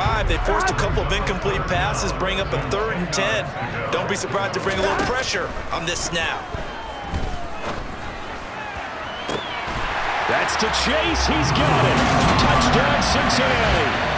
drive. They forced a couple of incomplete passes, bring up a 3rd and 10. Don't be surprised to bring a little pressure on this snap. That's to Chase. He's got it. Touchdown, Cincinnati.